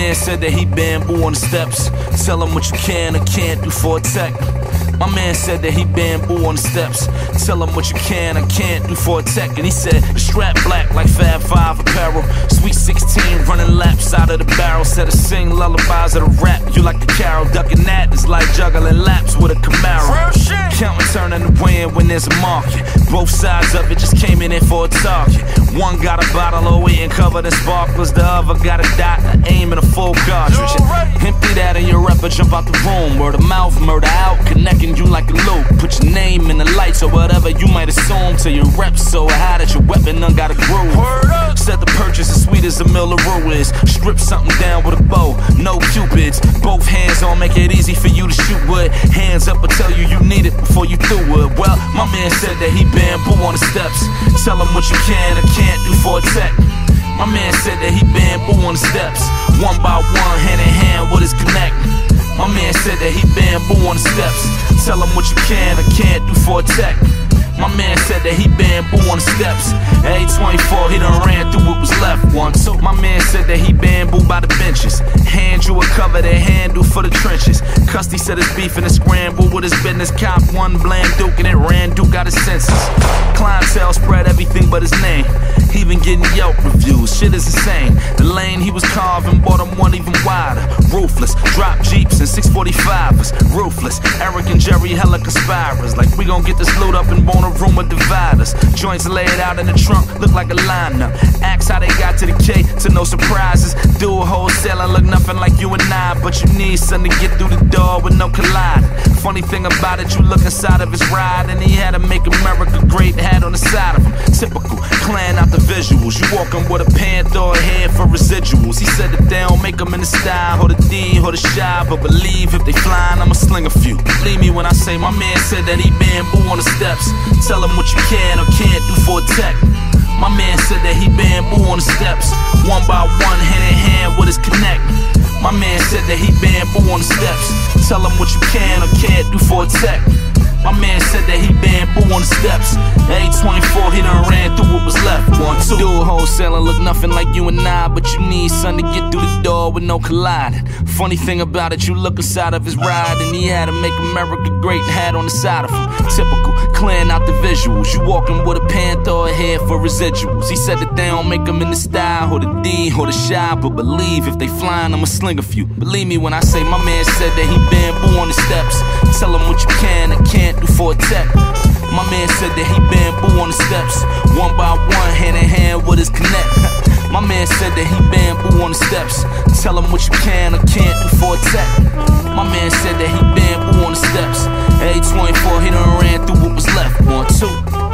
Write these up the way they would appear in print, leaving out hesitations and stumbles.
man said that he bamboo on the steps. Tell him what you can or can't do for a tech. My man said that he bamboo on the steps. Tell him what you can or can't do for a tech. And he said, strap black like Fab 5 apparel. Sweet 16 running laps out of the barrel. Said to sing lullabies of the rap. You like the carol. Ducking that is like juggling laps with a Camaro. Counting, turning the wind when there's a market. Both sides of it just came in for a target. One got a bottle of wheat covered in sparklers. The other got a dot, an aim, and a full cartridge. Empty that in your rep or jump out the room. Word of mouth, murder out, connecting you like a loop. Put your name in the lights or whatever you might assume. Till your rep so high that your weapon done got a groove. Said the purchase as sweet as a mill of rue is. Strip something down with a bow, no cupids. Both hands on, make it easy for you to shoot with. Hands up or tell you you need it before you through it. Well, my man said that he bamboo on the steps. Tell him what you can or can't do for a tech. My man said that he bamboo on the steps. One by one, hand in hand with his connect. My man said that he bamboo on the steps. Tell him what you can or can't do for a tech. My man said that he bamboo on the steps. At 24, he done ran through what was left. 1, 2. My man said that he bamboo by the benches. Hand you a cover that handle for the trenches. Custy said his beef in a scramble with his business. Cop one bland Duke and it ran Duke got his senses. Clientele spread everything but his name. He been getting Yelp reviews, shit is insane. The lane he was carving bought him one even wider. Ruthless, drop Jeeps and 645ers. Ruthless, Eric and Jerry hella conspirers. Like we gon' get this loot up and bone a room of dividers. Joints laid out in the trunk, look like a lineup. Ask how they got to the K, to no surprises. Do a wholesale and look nothing like you and I. But you need something to get through the door with no collide. Funny thing about it, you look inside of his ride and he had to make America great hat on the side of him. Typical, clan out the visuals. You walking with a panther or a head for residuals. He said that they don't make them in the style or the D or the shy, but believe if they flying, I'ma sling a few. Believe me when I say my man said that he bamboo on the steps. Tell him what you can or can't do for a tech. My man said that he bamboo on the steps. One by one, hand in hand with his connect. My man said that he bamboo on the steps. Tell him what you can or can't do for a tech. My man said that he bamboo on the steps. At 24, he done ran through what was left. 1, 2. Do a wholesale and look nothing like you and I, but you need something to get through the door with no colliding. Funny thing about it, you look inside of his ride and he had to make America great hat on the side of him. Typical, clearing out the visuals. You walking with a panther or a head for residuals. He said that they don't make them in the style or the D or the shy, but believe if they flying, I'ma sling a few. Believe me when I say my man said that he bamboo on the steps. Tell him what you can and can't do for a tech. My man said that he bamboo on the steps. One by one, hand in hand with his connect. My man said that he bamboo on the steps. Tell him what you can or can't do for a tech. My man said that he bamboo on the steps. At 24, he done ran through what was left. 1, 2.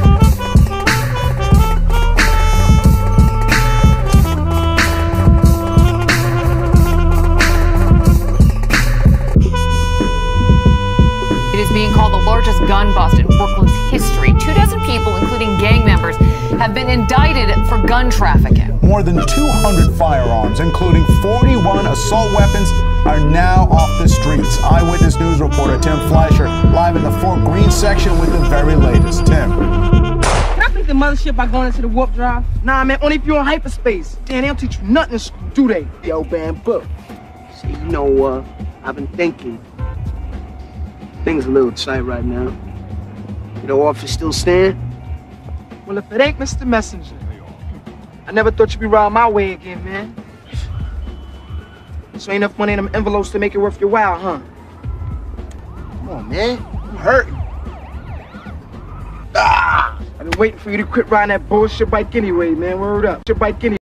Being called the largest gun bust in Brooklyn's history. 24 people, including gang members, have been indicted for gun trafficking. More than 200 firearms, including 41 assault weapons, are now off the streets. Eyewitness News reporter Tim Fleischer live in the Fort Greene section with the very latest. Tim. Can I pick the mothership by going into the warp drive? Nah, man, only if you're in hyperspace. Damn, they don't teach you nothing in school, do they? Yo, bamboo. See, you know, I've been thinking. Things a little tight right now. You know, office still stand? Well, if it ain't Mr. Messenger, I never thought you'd be riding my way again, man. So ain't enough money in them envelopes to make it worth your while, huh? Come on, man. I'm hurting. I've been waiting for you to quit riding that bullshit bike anyway, man. Word up. Your bike anyway.